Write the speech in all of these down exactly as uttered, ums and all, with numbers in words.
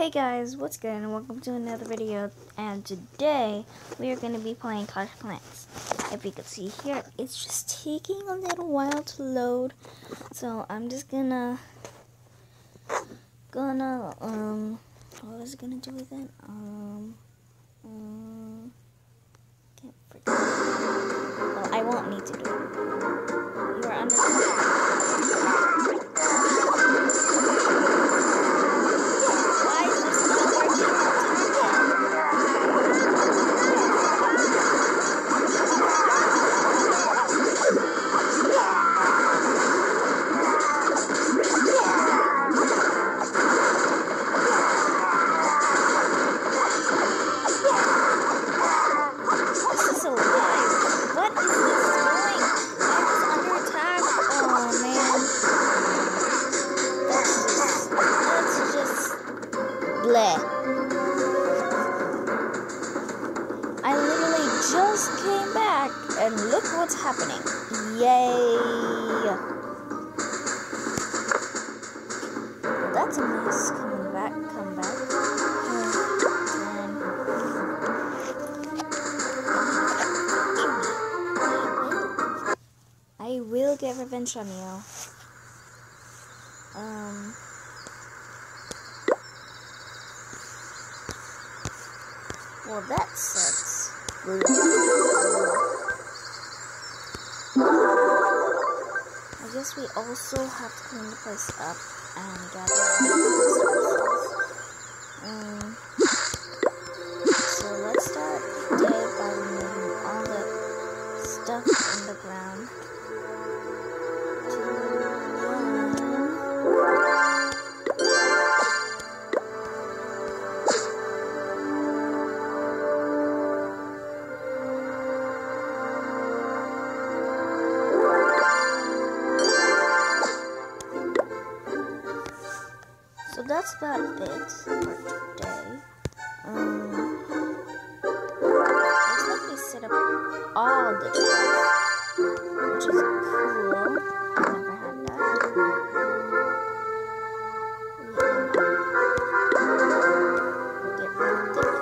Hey guys, what's good and welcome to another video, and today we are going to be playing Clash of Clans. If you can see here, it's just taking a little while to load, so I'm just gonna gonna um what was I gonna do with it? Um um can't forget. Well, I won't need to do it. You are under I literally just came back and look what's happening. Yay! Well, that's a nice coming back, comeback. I will get revenge on you. Um... Well, that sucks. I guess we also have to clean the place up and gather resources. Um, so let's start the day by removing all the stuff in the ground. Two, So that's about it for today. Um, looks like we set up all the doors, which is cool. Never had that. We'll get rid of the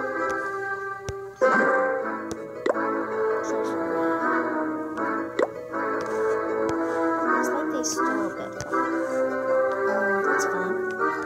treasure. Looks like they stole a bit. Um, that's fine.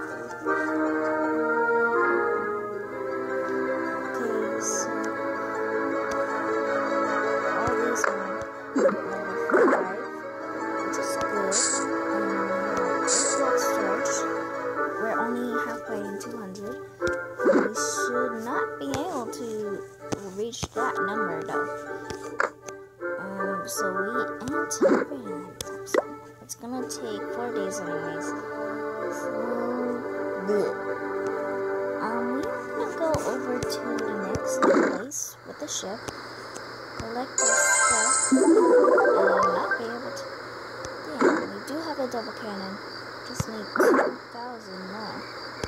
Reach that number though. Um, so we anticipate so it's gonna take four days anyways. So bleh. um we're gonna go over to the next place with the ship, collect this stuff, and not be able to. Yeah, we do have a double cannon. Just need two thousand more.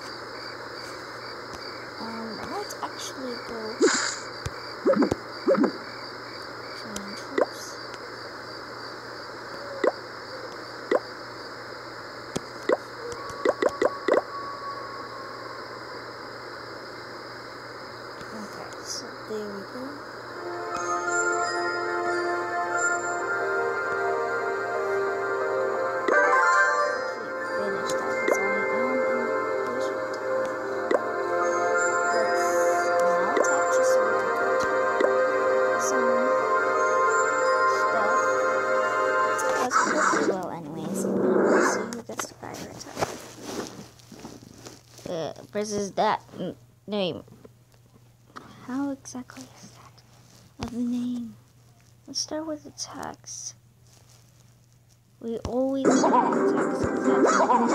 Um, let's actually go. Training troops. Okay, so there we go. Finish that because I am impatient. Let's now attack just so we can go to some stuff. Let's go pretty well anyways. Let's see who gets the fire attack. Uh, versus that name. How exactly is that? Of the name. Let's start with attacks. We always do attacks because that's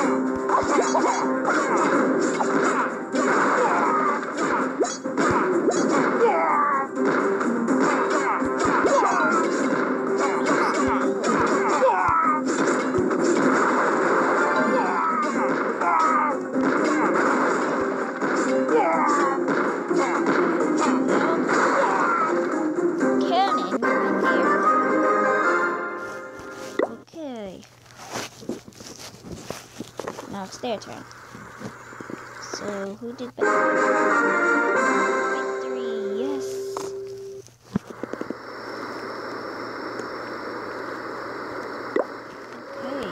cannon right here. Okay. Now it's their turn. So So who did better? Victory, yes. Okay.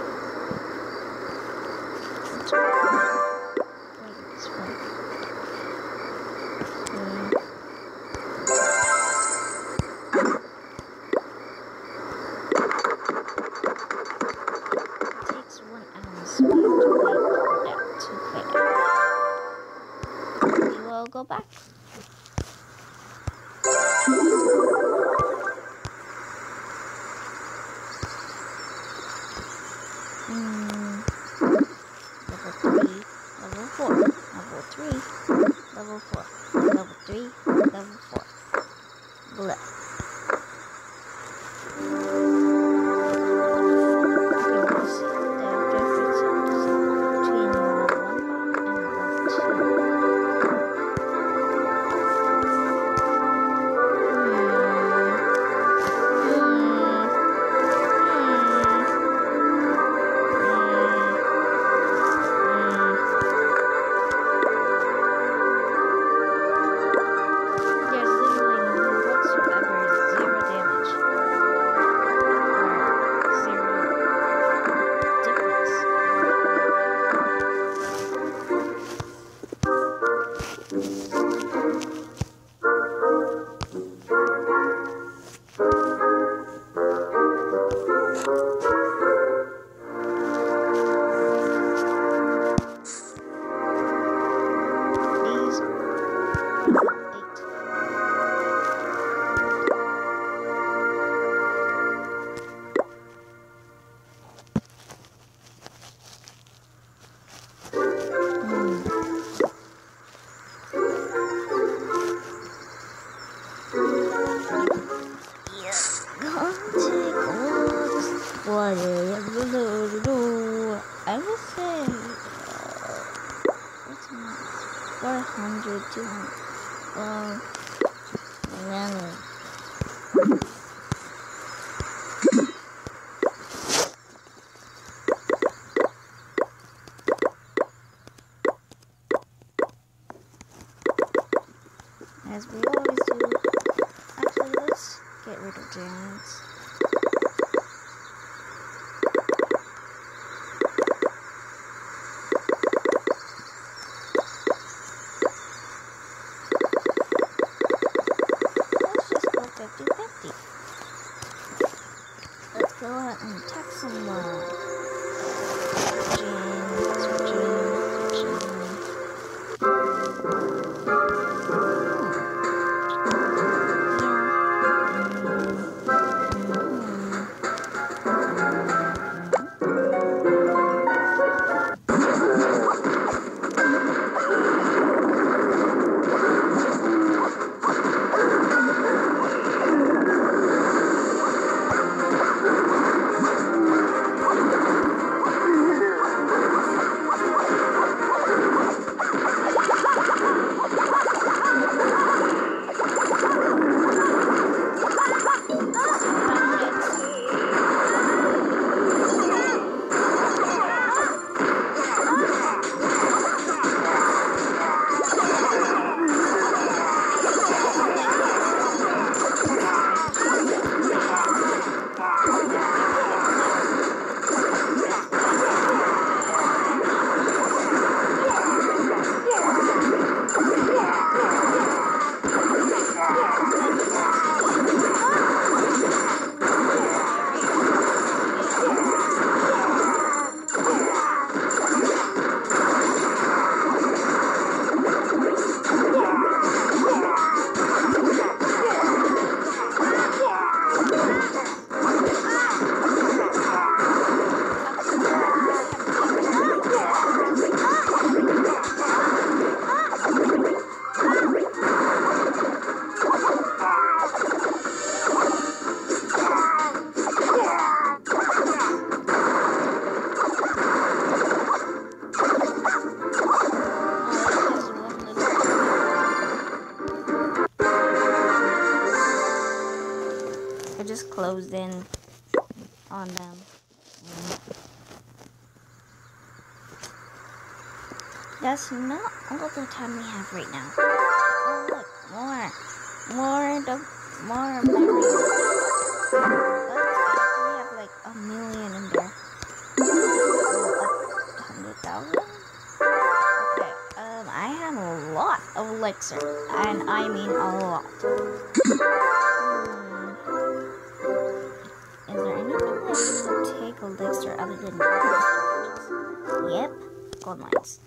Let's play this one. Hmm. It takes one hour, so we have to wait for that to finish. We will go back. Hmm. Level three, level four, level three, level four, level three, level four. Bleh. I would say uh, what's four hundred, two hundred. Well, then as we always do. Actually, let's get rid of giants. Let's go ahead and attack someone. Switching, switching, switching. I just closed in on them. That's not all the time we have right now. Oh look, more, more, the more memory. Let's actually have like a million in there. A hundred thousand. Okay. Um, I have a lot of elixir, and I mean a lot. Hmm. Is there anything that will take elixir other than storages? Yep, gold mines.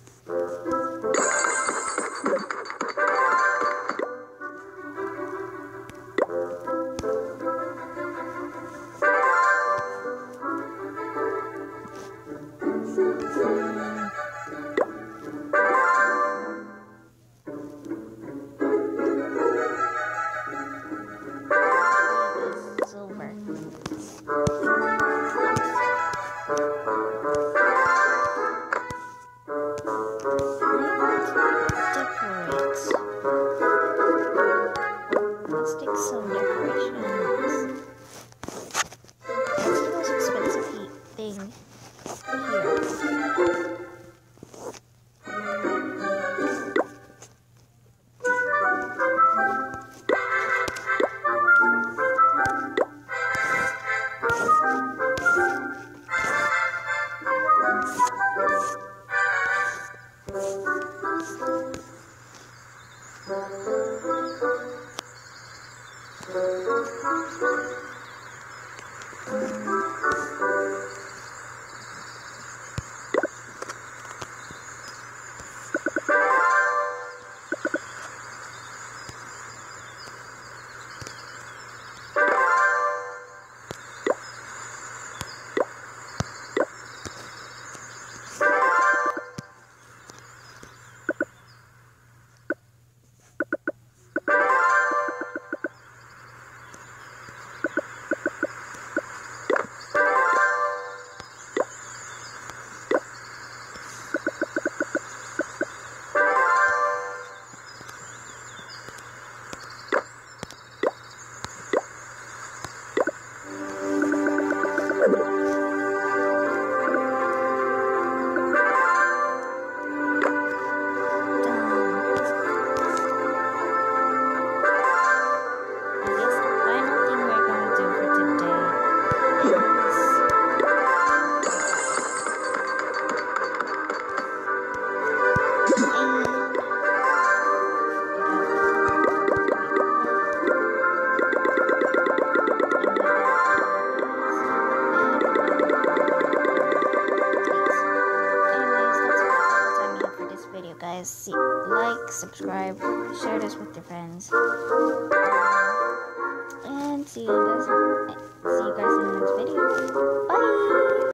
Guys, see, like, subscribe, share this with your friends, and see you guys. See you guys in the next video. Bye.